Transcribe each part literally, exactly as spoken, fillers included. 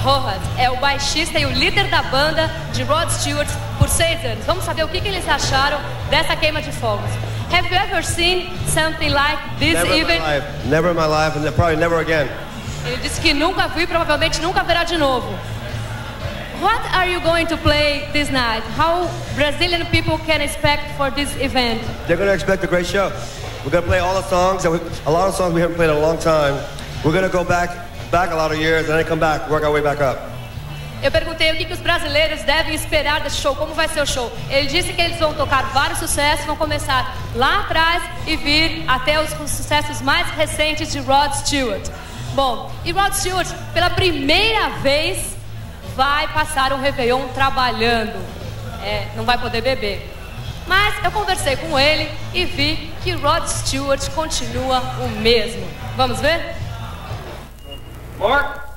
Rojas é o baixista e o líder da banda de Rod Stewart por seis anos. Vamos saber o que, que eles acharam dessa queima de fogos. Have you ever seen something like this Never event? in my life. Never in my life, and probably never again. Ele disse que nunca viu e provavelmente nunca verá de novo. What are you going to play this night? How Brazilian people can expect for this event? They're going to expect a great show. We're going to play all the songs, that we, a lot of songs we haven't played in a long time. We're going to go back, back a lot of years, and then come back, work our way back up. Eu perguntei o que, que os brasileiros devem esperar desse show, como vai ser o show. Ele disse que eles vão tocar vários sucessos, vão começar lá atrás e vir até os, os sucessos mais recentes de Rod Stewart. Bom, e Rod Stewart, pela primeira vez, vai passar um Réveillon trabalhando. É, não vai poder beber. Mas eu conversei com ele e vi que Rod Stewart continua o mesmo. Vamos ver? Mark?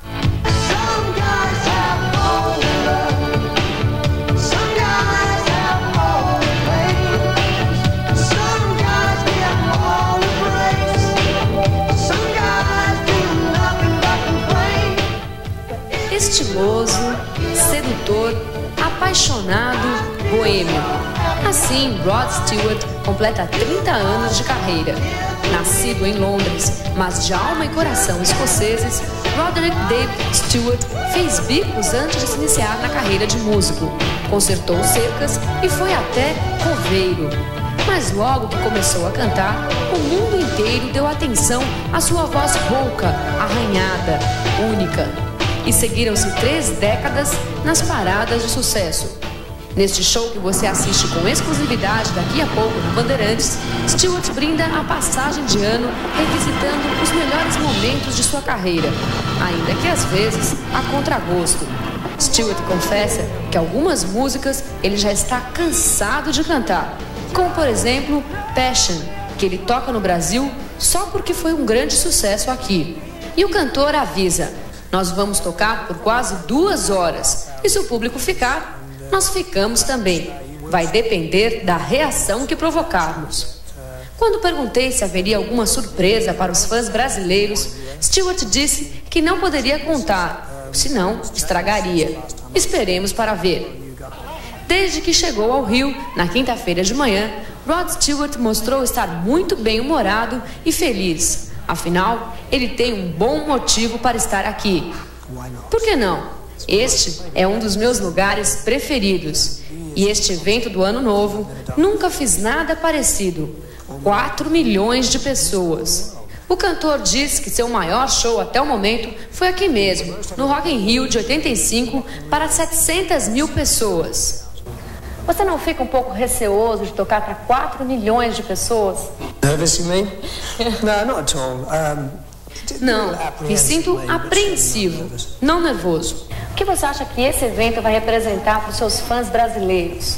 Estiloso, sedutor, apaixonado, boêmio. Assim, Rod Stewart completa trinta anos de carreira. Nascido em Londres, mas de alma e coração escoceses, Roderick David Stewart fez bicos antes de se iniciar na carreira de músico. Consertou cercas e foi até coveiro. Mas logo que começou a cantar, o mundo inteiro deu atenção à sua voz rouca, arranhada, única. E seguiram-se três décadas nas paradas de sucesso. Neste show que você assiste com exclusividade daqui a pouco na Bandeirantes, Stewart brinda a passagem de ano revisitando os melhores momentos de sua carreira, ainda que às vezes a contragosto. Stewart confessa que algumas músicas ele já está cansado de cantar, como por exemplo Passion, que ele toca no Brasil só porque foi um grande sucesso aqui. E o cantor avisa: nós vamos tocar por quase duas horas. E se o público ficar, nós ficamos também. Vai depender da reação que provocarmos. Quando perguntei se haveria alguma surpresa para os fãs brasileiros, Stewart disse que não poderia contar, senão estragaria. Esperemos para ver. Desde que chegou ao Rio, na quinta-feira de manhã, Rod Stewart mostrou estar muito bem-humorado e feliz. Afinal, ele tem um bom motivo para estar aqui. Por que não? Este é um dos meus lugares preferidos. E este evento do Ano Novo, nunca fiz nada parecido. quatro milhões de pessoas. O cantor diz que seu maior show até o momento foi aqui mesmo, no Rock in Rio de oitenta e cinco, para setecentas mil pessoas. Você não fica um pouco receoso de tocar para quatro milhões de pessoas? Nervous, you mean? No, not at all. Um, Não, me sinto apreensivo, não nervoso. O que você acha que esse evento vai representar para os seus fãs brasileiros?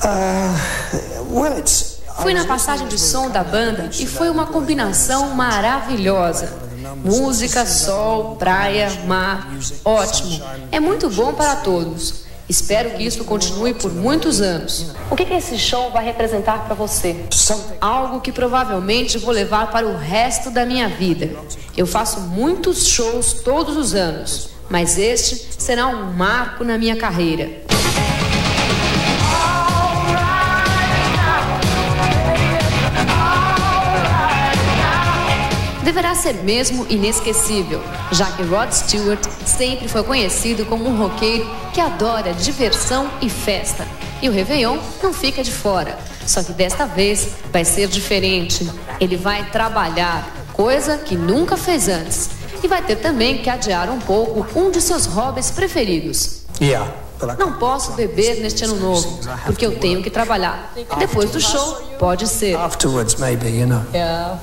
Uh, well, it's... Fui na passagem de som da banda e foi uma combinação maravilhosa. Música, sol, praia, mar, ótimo. É muito bom para todos. Espero que isso continue por muitos anos. O que que esse show vai representar para você? Algo que provavelmente vou levar para o resto da minha vida. Eu faço muitos shows todos os anos, mas este será um marco na minha carreira. Deverá ser mesmo inesquecível, já que Rod Stewart sempre foi conhecido como um roqueiro que adora diversão e festa. E o Réveillon não fica de fora, só que desta vez vai ser diferente. Ele vai trabalhar, coisa que nunca fez antes. E vai ter também que adiar um pouco um de seus hobbies preferidos. Yeah. Não posso beber neste ano novo, porque eu tenho que trabalhar. Depois do show, pode ser. Afterwards, maybe, you know. Yeah.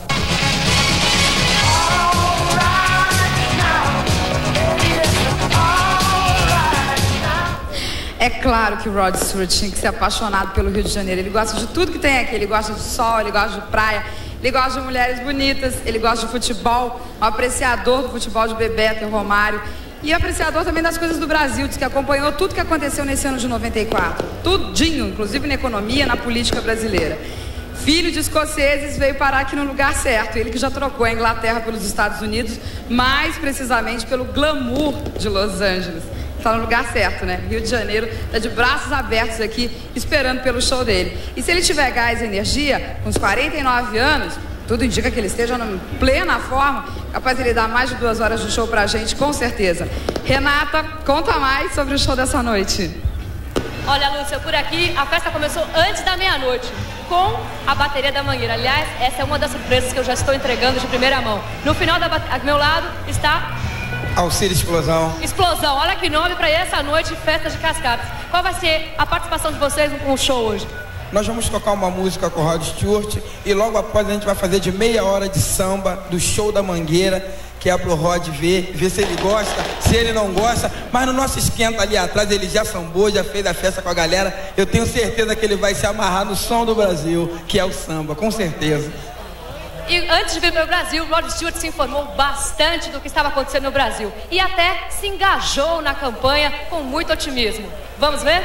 É claro que o Rod Stewart tinha que ser apaixonado pelo Rio de Janeiro. Ele gosta de tudo que tem aqui. Ele gosta de sol, ele gosta de praia, ele gosta de mulheres bonitas, ele gosta de futebol, um apreciador do futebol de Bebeto e Romário. E apreciador também das coisas do Brasil, diz que acompanhou tudo que aconteceu nesse ano de noventa e quatro. Tudinho, inclusive na economia, na política brasileira. Filho de escoceses, veio parar aqui no lugar certo. Ele que já trocou a Inglaterra pelos Estados Unidos, mais precisamente pelo glamour de Los Angeles. tá no lugar certo, né? Rio de Janeiro tá de braços abertos aqui, esperando pelo show dele. E se ele tiver gás e energia, com uns quarenta e nove anos, tudo indica que ele esteja em plena forma, capaz de ele dar mais de duas horas de show pra gente, com certeza. Renata, conta mais sobre o show dessa noite. Olha, Lúcia, por aqui a festa começou antes da meia-noite, com a bateria da Mangueira. Aliás, essa é uma das surpresas que eu já estou entregando de primeira mão. No final, da bate... ao meu lado, está... Alcira Explosão. Explosão, olha que nome para essa noite, Festa de Cascatas. Qual vai ser a participação de vocês com o show hoje? Nós vamos tocar uma música com o Rod Stewart e logo após a gente vai fazer de meia hora de samba do show da Mangueira, que é pro Rod ver, ver se ele gosta, se ele não gosta, mas no nosso esquenta ali atrás ele já sambou, já fez a festa com a galera. Eu tenho certeza que ele vai se amarrar no som do Brasil, que é o samba, com certeza. E antes de vir para o Brasil, Rod Stewart se informou bastante do que estava acontecendo no Brasil e até se engajou na campanha com muito otimismo. Vamos ver?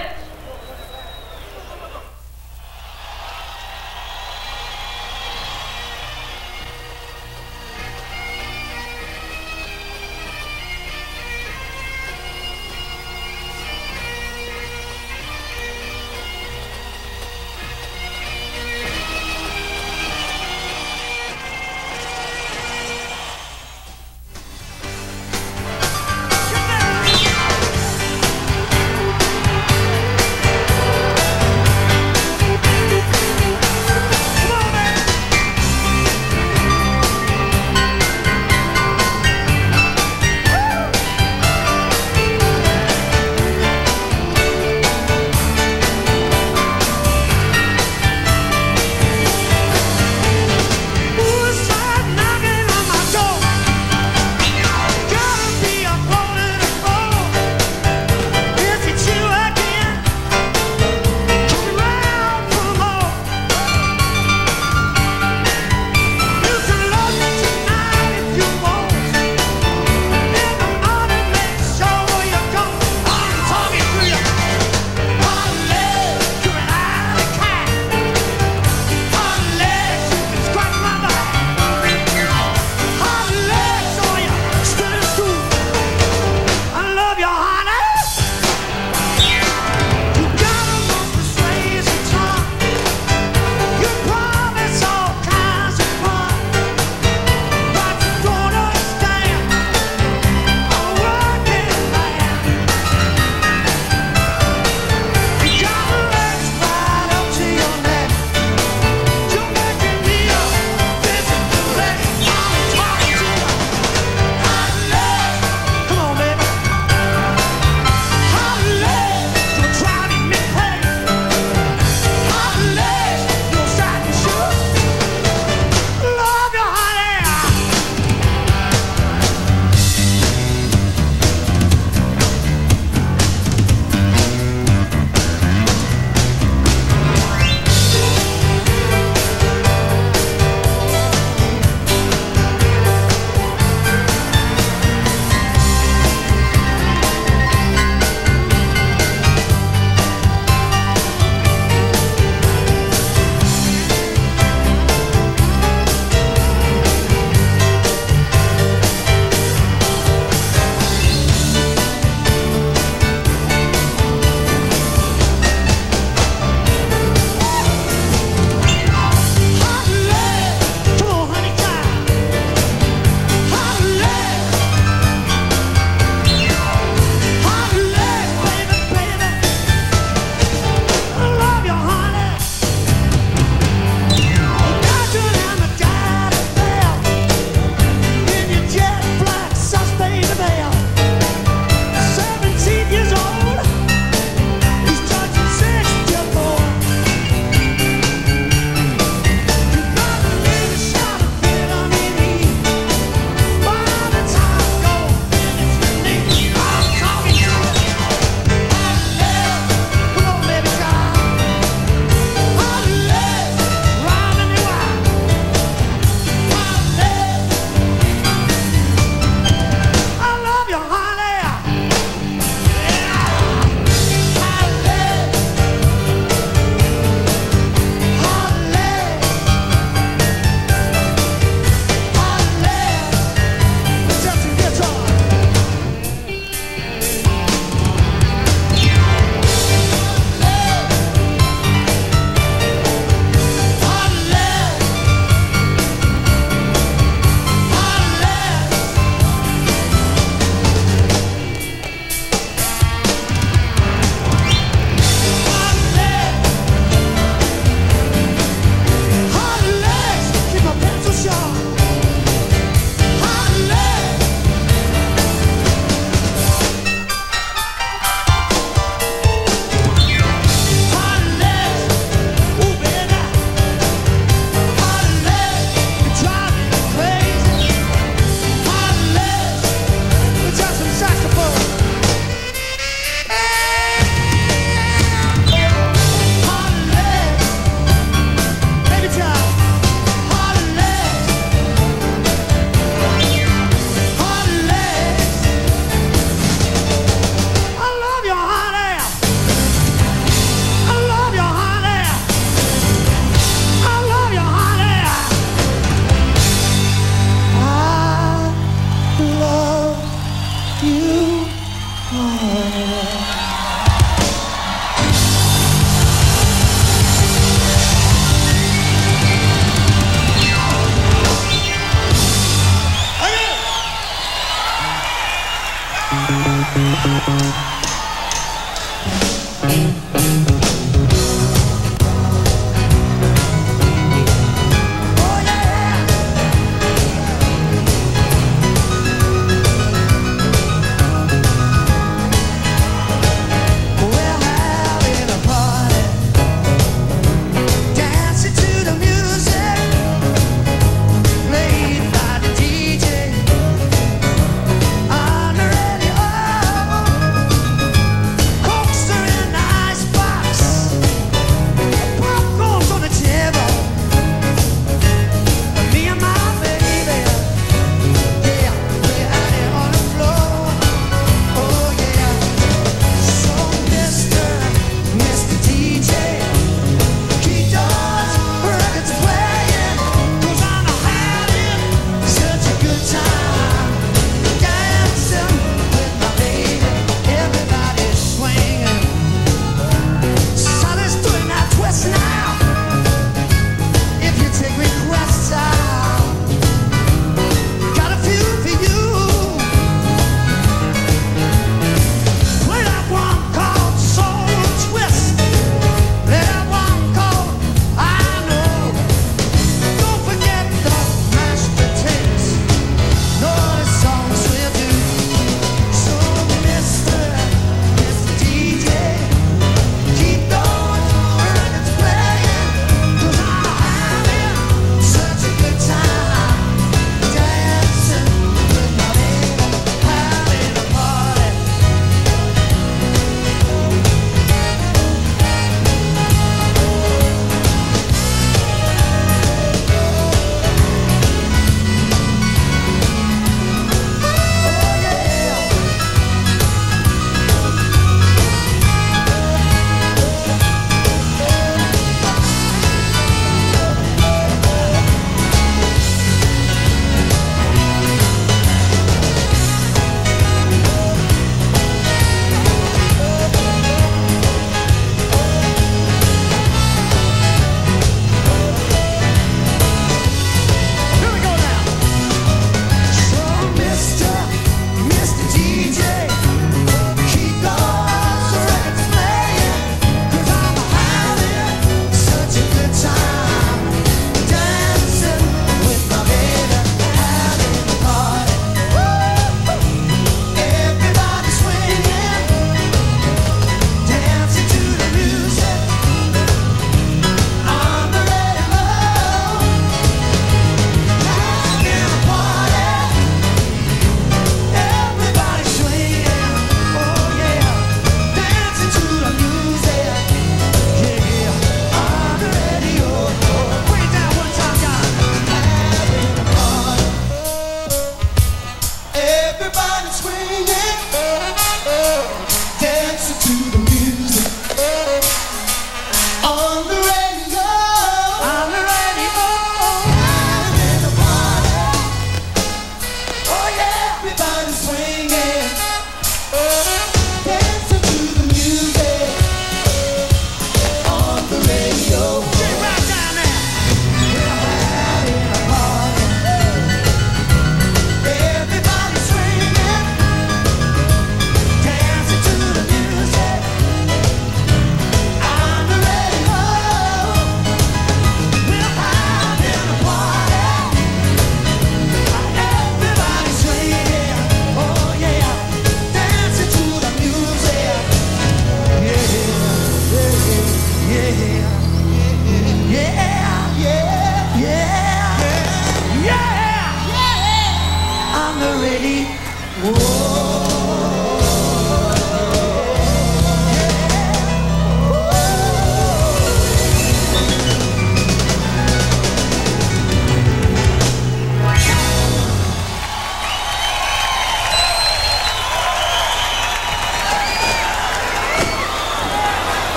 Coaster in the icebox.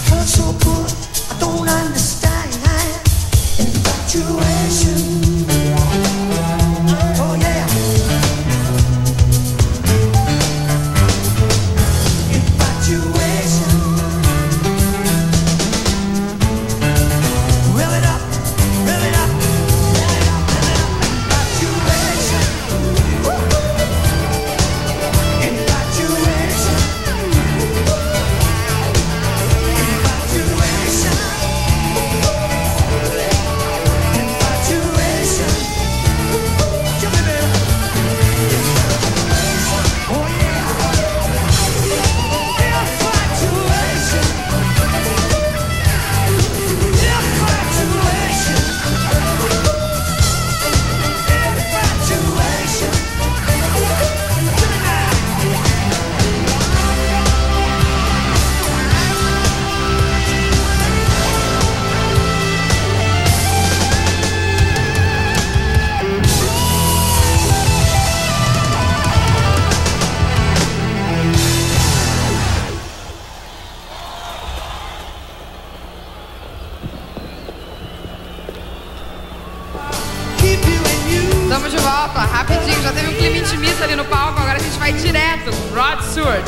Estamos de volta, rapidinho, já teve um clima intimista ali no palco, agora a gente vai direto com Rod Stewart.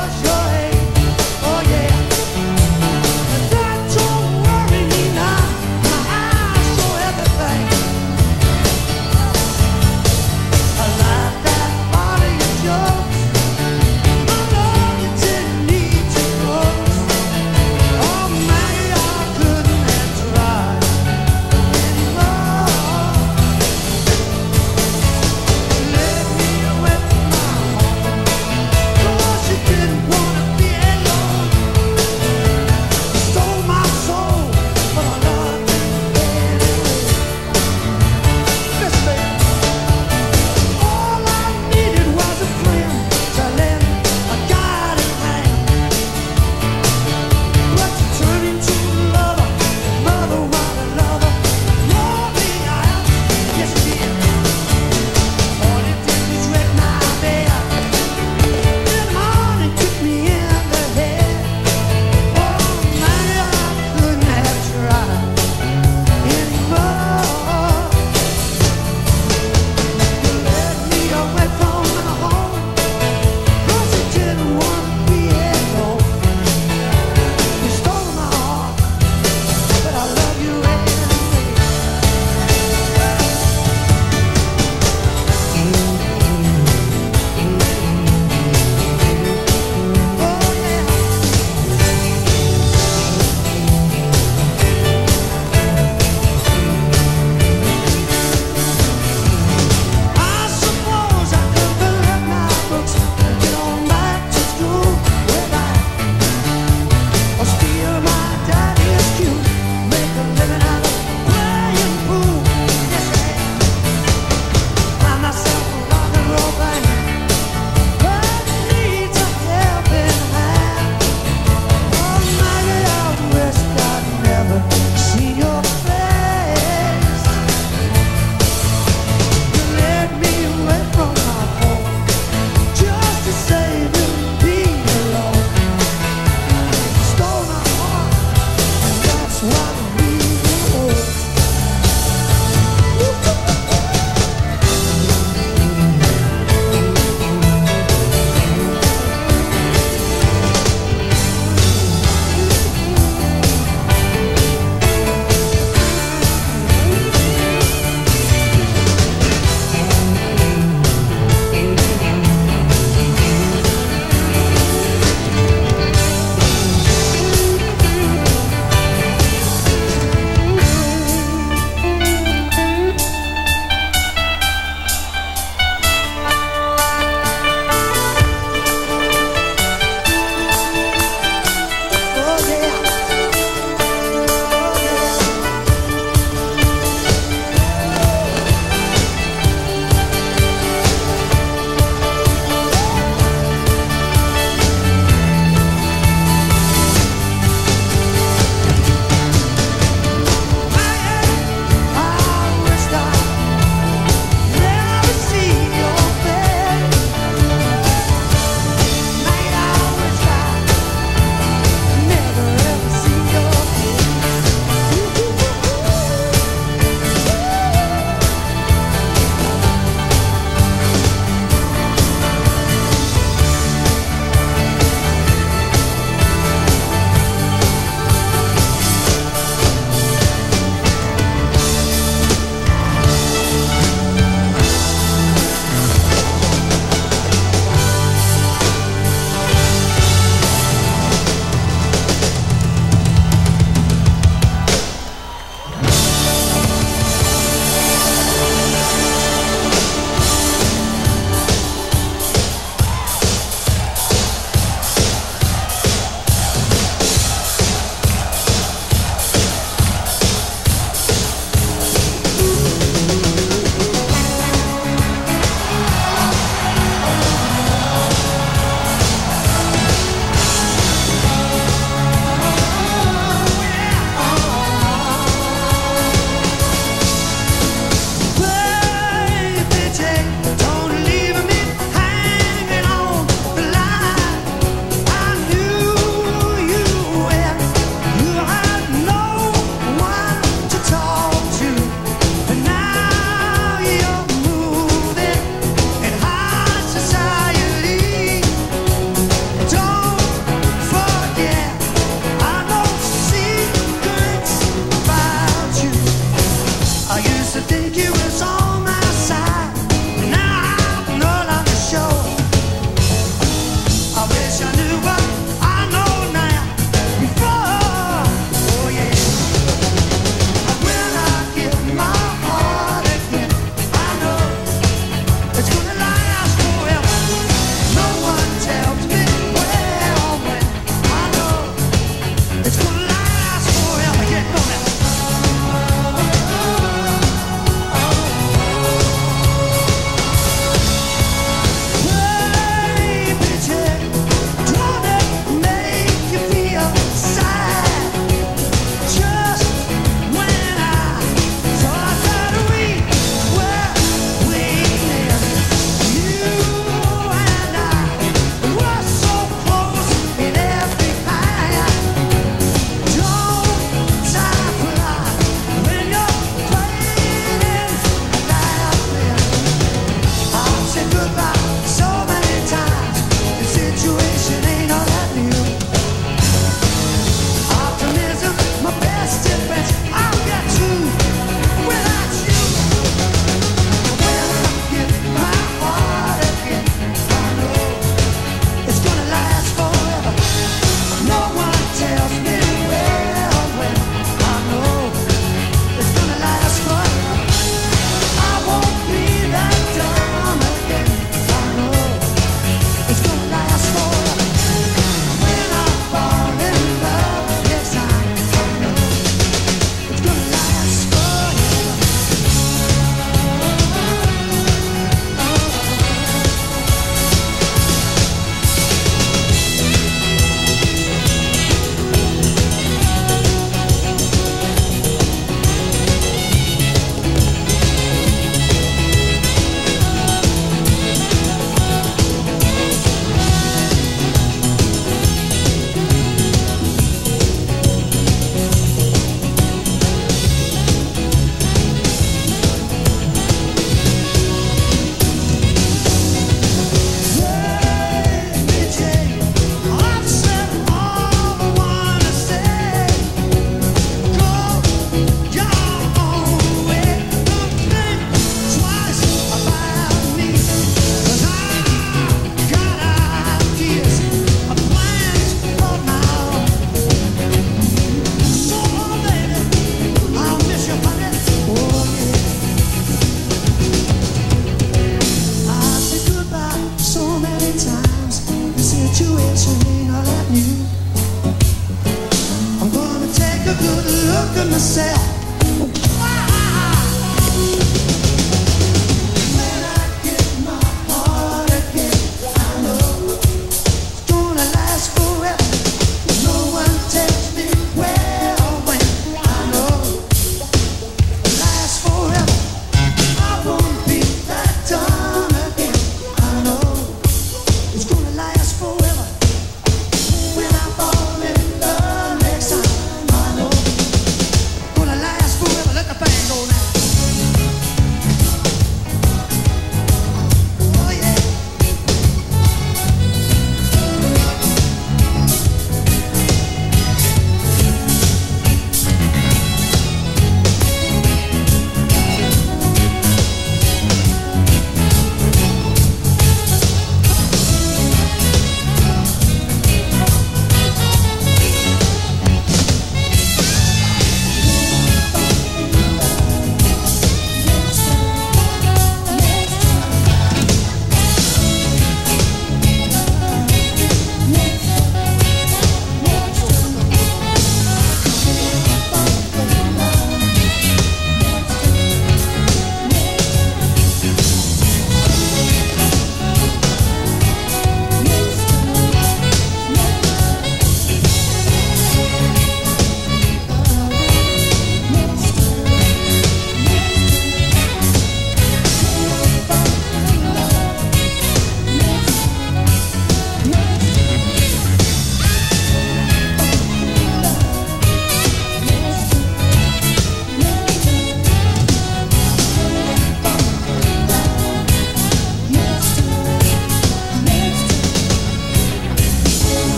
Don't worry me now.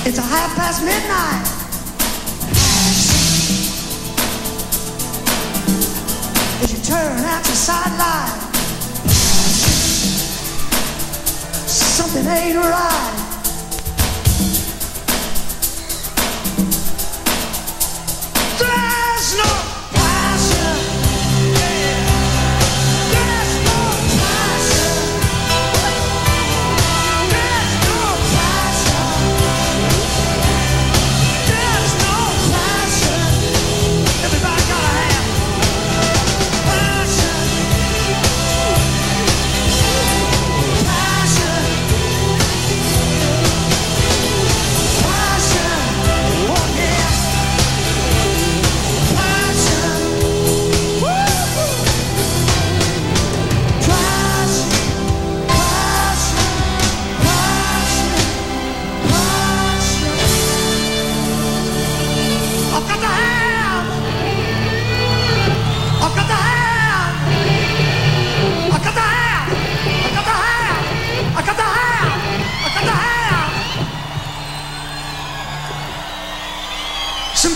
It's a half past midnight. As you turn out the sideline, something ain't right. There's no passion. There's no passion. There's no passion. There's no passion. Everybody gotta have passion. Passion. Passion. Oh yeah. Passion. Woo. Passion. Passion. Passion. Passion. I've got to have. I've got to have. I've got to have. I've got to have. I've got to have. I've got to have some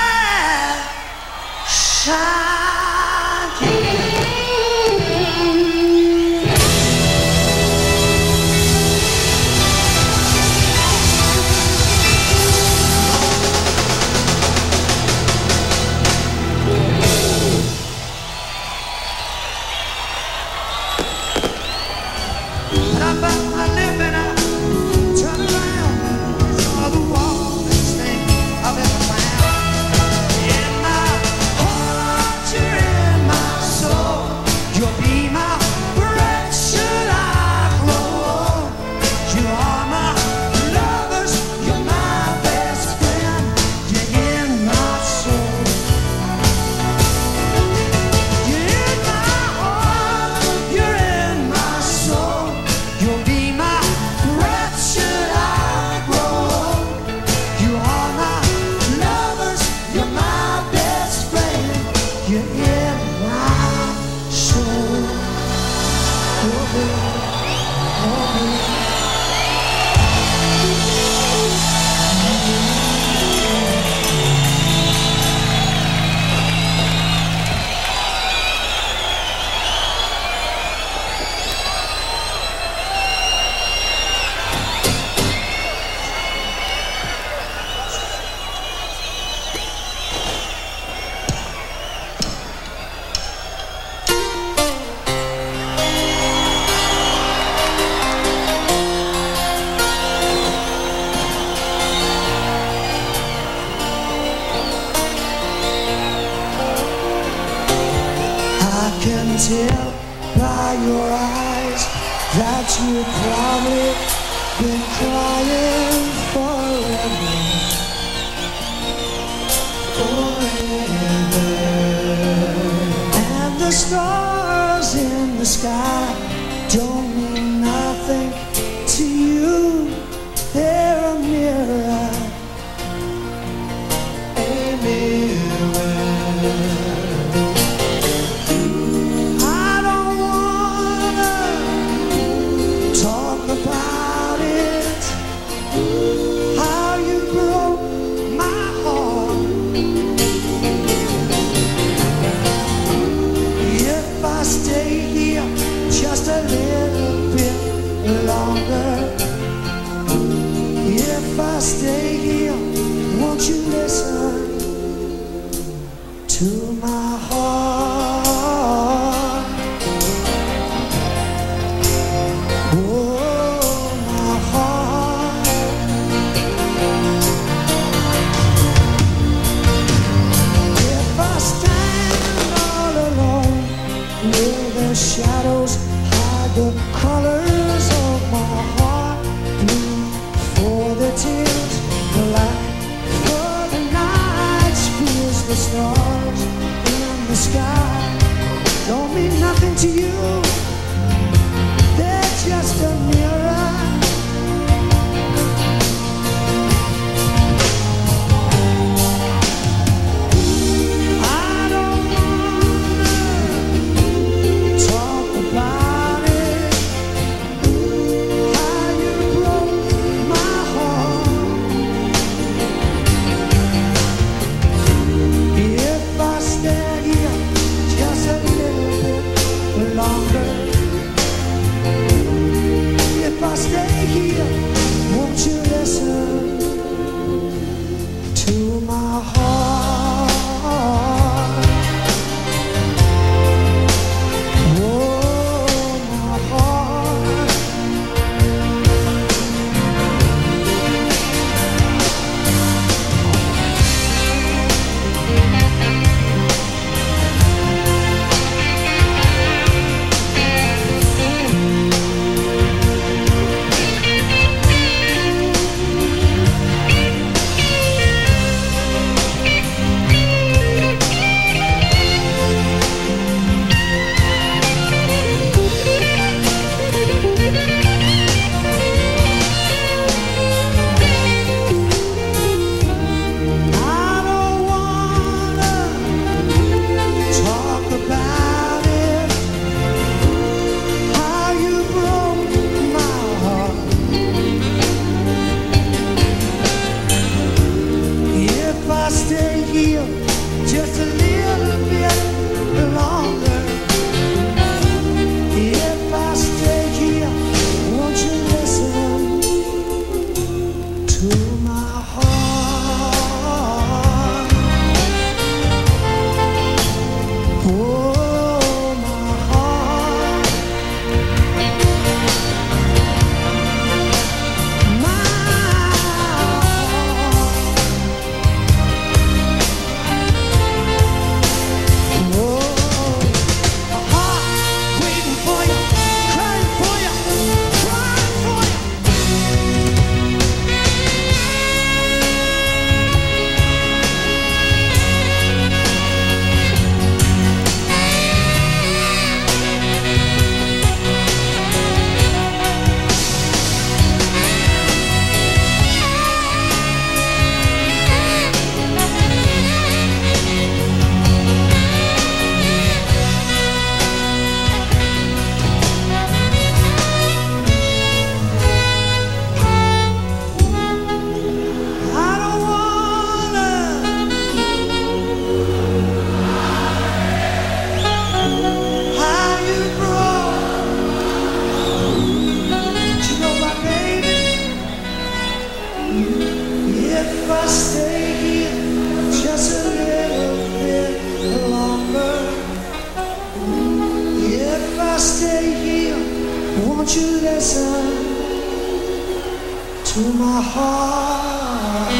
And I bet my living out, turn around, saw the warmest thing I've ever found. In my heart, you're in my soul. You'll be my breath should I grow old. You are my lovers, you're my best friend. You're in my soul. You're in my heart, you're in my soul. You'll be my breath should I grow old. You are my lovers, you're my best friend. You're in my soul. Oh, baby, oh, baby. I can tell by your eyes that you've probably been crying forever. Forever. And the stars in the sky don't mean nothing to you. They're a mirror. A mirror. I don't wanna talk about it, how you broke my heart. If I stay here just a little bit longer, if I stay here, won't you listen to my heart? Oh, my heart. If I stand all alone, will the shadows hide the colors of my heart? Blue for the tears, black for the night, squeeze the stars. If I stay here just a little bit longer, if I stay here, won't you listen to my heart,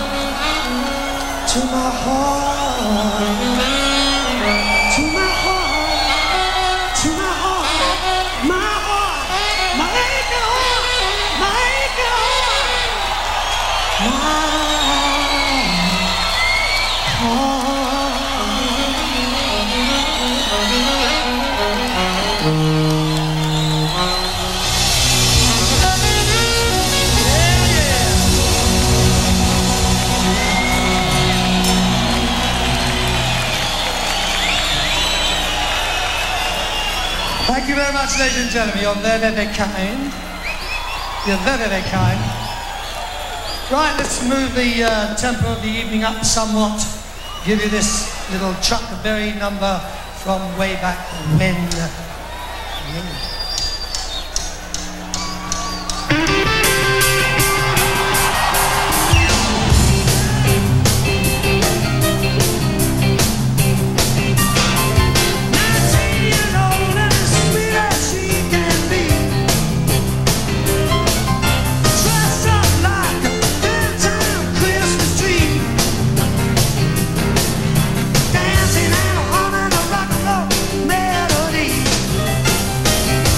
to my heart, to my heart, to my heart, my heart, my aching heart, my aching heart, my heart. Thank you very much, ladies and gentlemen. You're very, very kind. You're very, very kind. Right, let's move the uh, tempo of the evening up somewhat. Give you this little Chuck Berry number from way back when. Dancing and humming a rock and roll melody.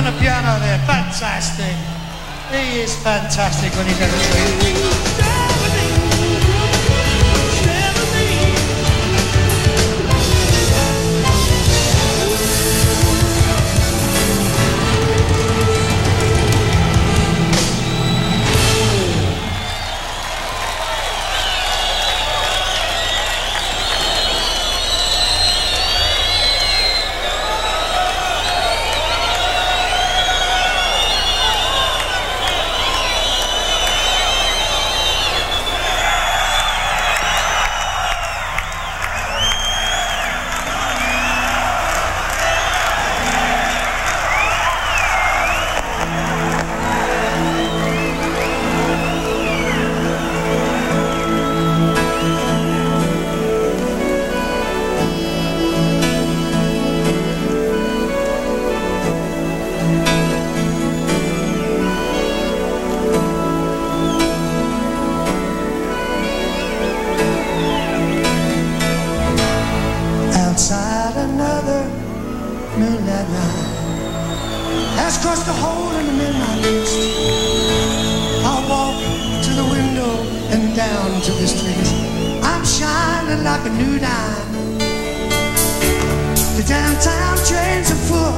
the piano there, fantastic. He is fantastic when he's at a tree. Across the hole in the midnight mist, I'll walk to the window and down to the street. I'm shining like a new dime. The downtown trains are full,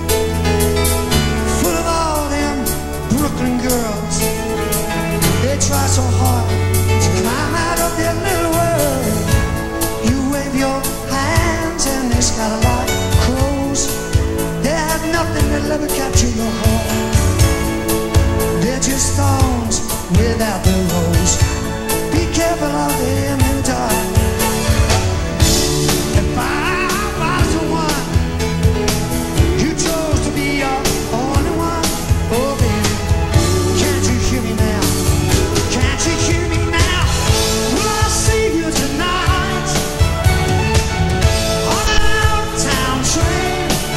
full of all them Brooklyn girls. They try so hard to climb out of their little world. You wave your hands and they scatter like crows. They have nothing that'll ever capture your heart. They're just stones without the rose. Be careful of them in the dark. If I was the one, you chose to be your only one. Oh baby, can't you hear me now? Can't you hear me now? Will I see you tonight on an out-of-town train?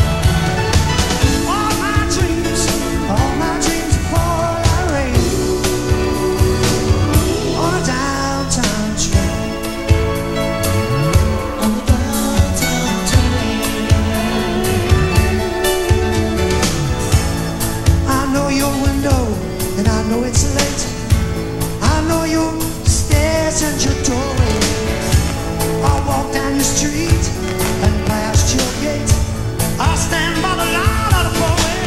I know it's late. I know your stairs and your doorway. I'll walk down your street and past your gate. I'll stand by the light of the four-way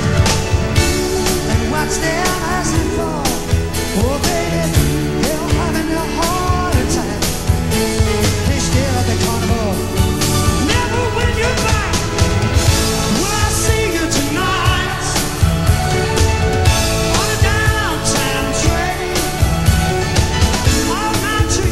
and watch them as they fall. Oh baby, they're having a heart attack. They stare at the carnival, never win you back. Will I see you tonight? On a downtown train, all night to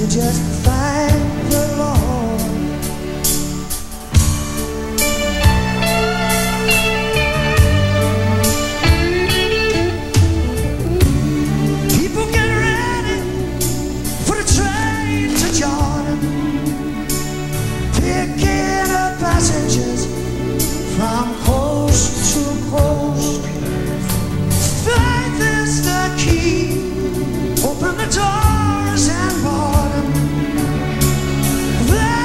you just thank the Lord. People get ready for the train to Jordan, picking up passengers from coast to coast. Faith is the key. Open the doors and board them.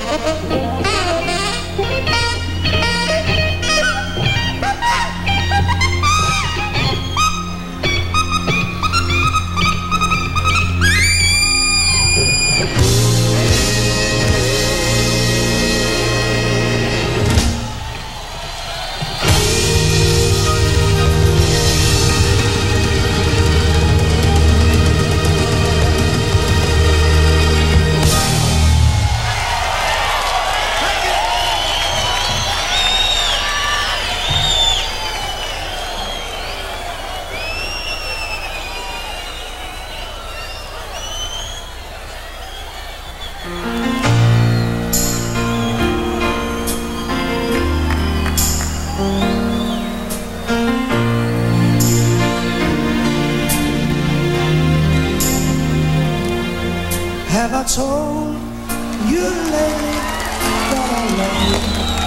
Have I told you lately that I love you?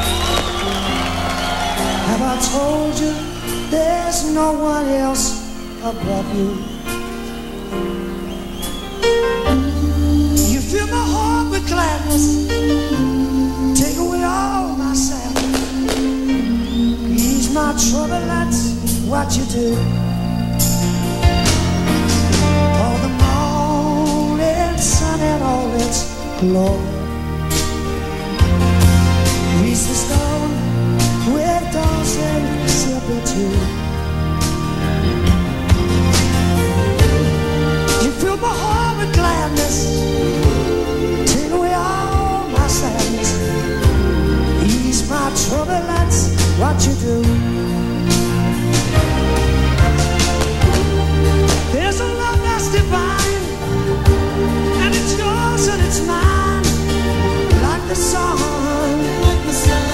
Have I told you there's no one else above you? You fill my heart with gladness, take away all my sadness, ease my trouble, that's what you do. All the morning sun and all its glory, grease the stone with dolls and silver too. You fill my heart with gladness, take away all my sadness, ease my trouble, that's what you do. There's a love that's divine, and it's yours and it's mine, like the sun, like the sun.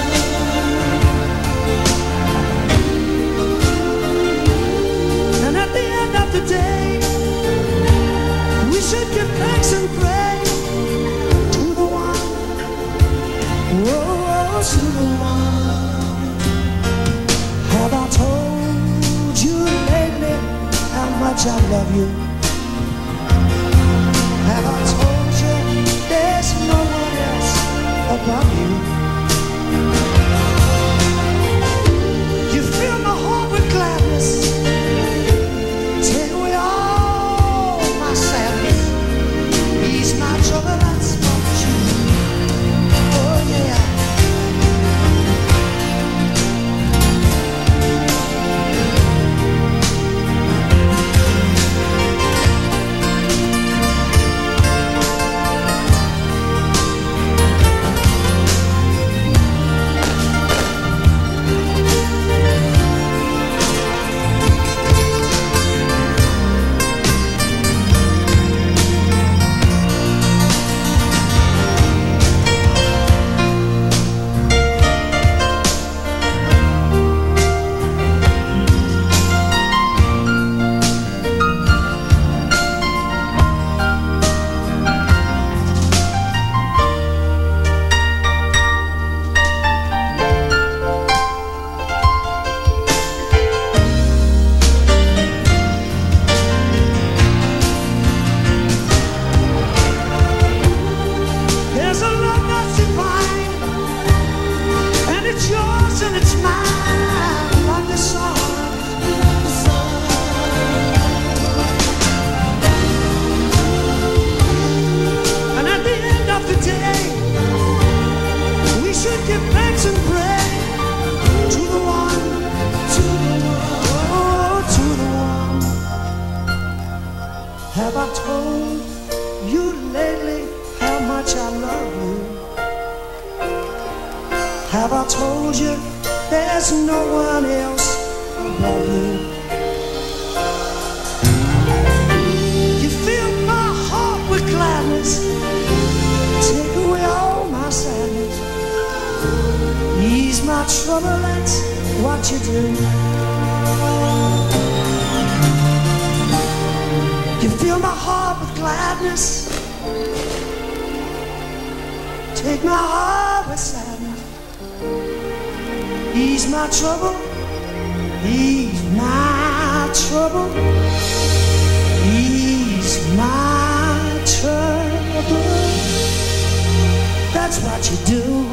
And at the end of the day, we should give thanks and pray to the one, oh, to the one. Have I told you lately how much I love you? Have I told you there's no one else above you? You fill my heart with gladness, take away all my sadness, ease my trouble, that's what you do. Oh yeah. There's a love that's divine, and it's yours and it's mine, like the sun, the sun. And at the end of the day, we should give thanks and pray to the one, to the one, oh, to the one. Have I told you lately how much I love you? Have I told you there's no one else above you? You fill my heart with gladness, take away all my sadness, ease my trouble, that's what you do. You fill my heart with gladness, take my heart with sadness, ease my trouble, ease my trouble, ease my trouble. That's that's what you do.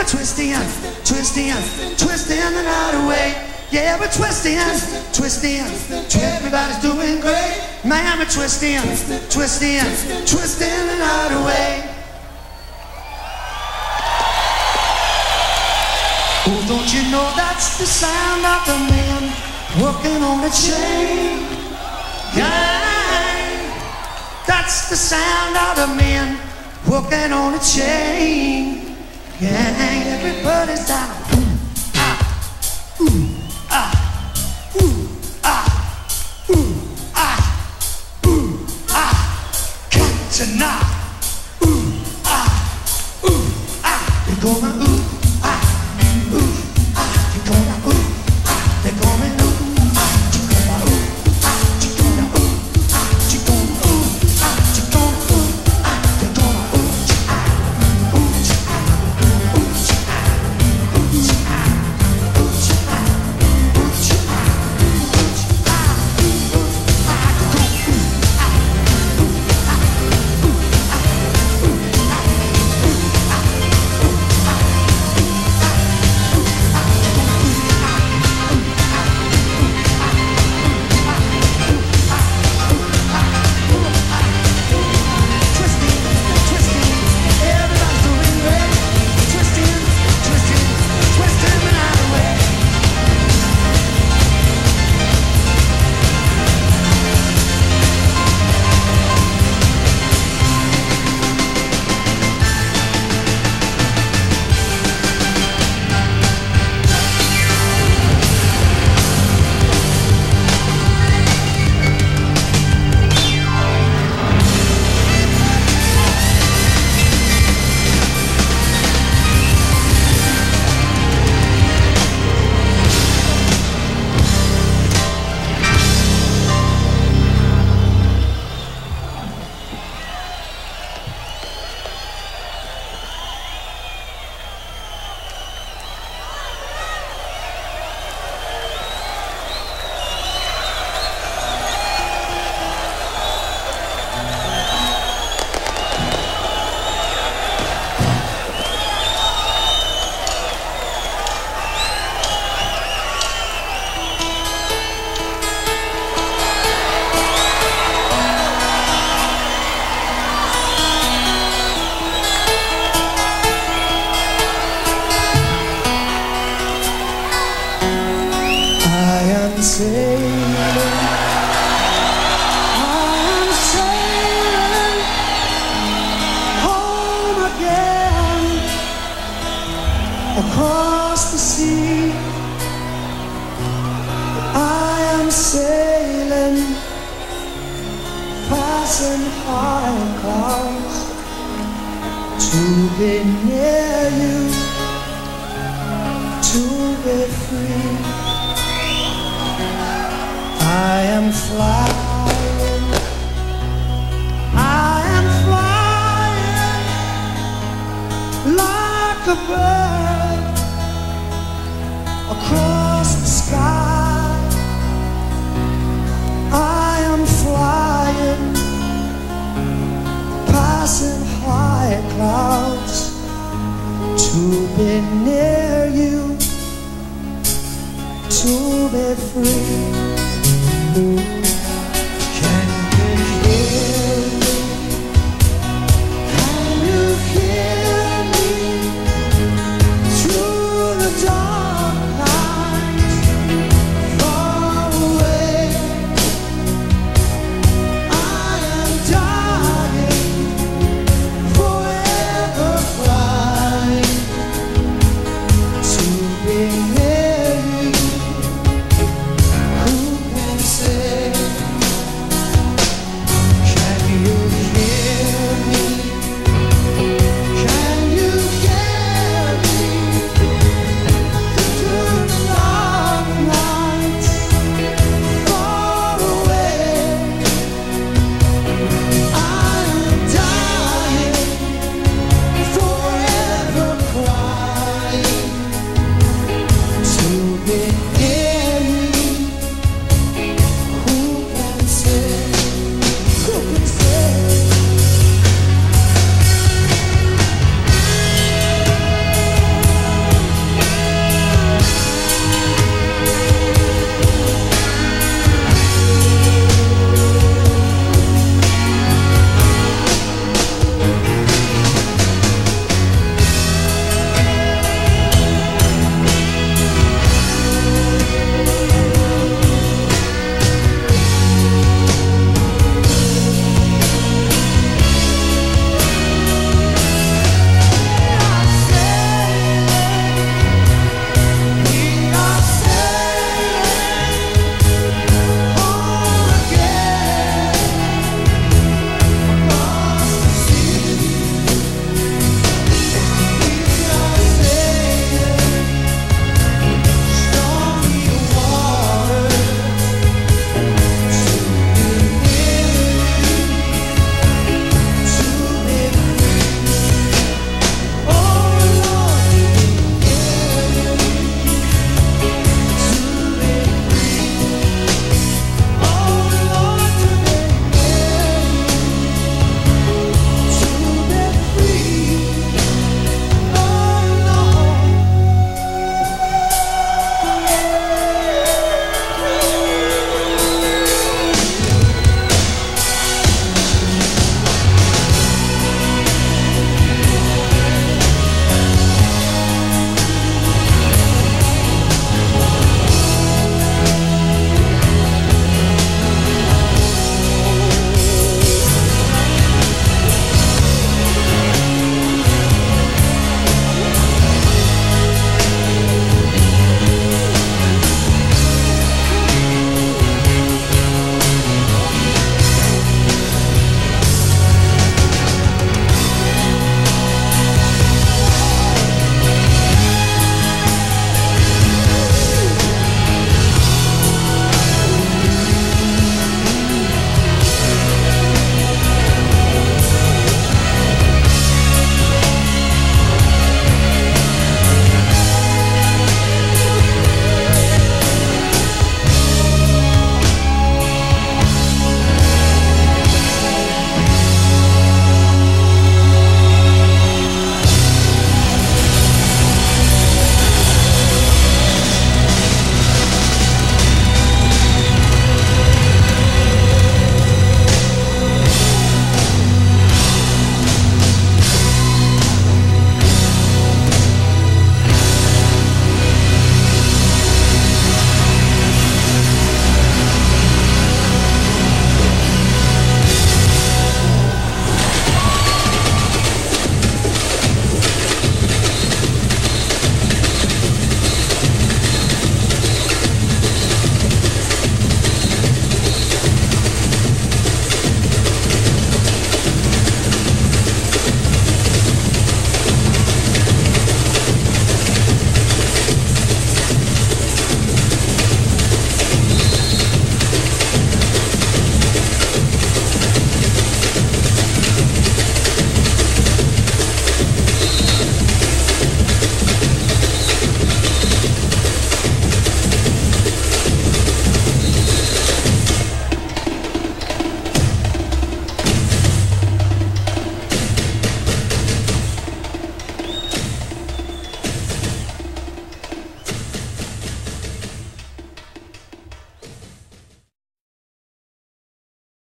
twisting, twisting, twisting the night away. Yeah, we're twisting, twisting, everybody's doing great. Man, we're twisting, twisting, twisting the night away. Oh, don't you know that's the sound of the man working on a chain gang? That's the sound of the man working on a chain gang. Everybody's down. Ooh, ah, ooh, ah, ooh, ah, ooh, ah, catching up. Ooh, ah, ooh, ah, they're going ooh, ah, ooh, ah, they're going ooh, ah, they're going ooh, ah, they're going ooh, ah, they're going ooh, ah, they're going ooh, ah, they're going ooh, ah, they're going ooh, ah, ooh, ooh, across the sea. I am sailing, passing high clouds to be near you, to be free. I am flying, I am flying like a bird across the sky. I am flying, passing high clouds to be near you, to be free.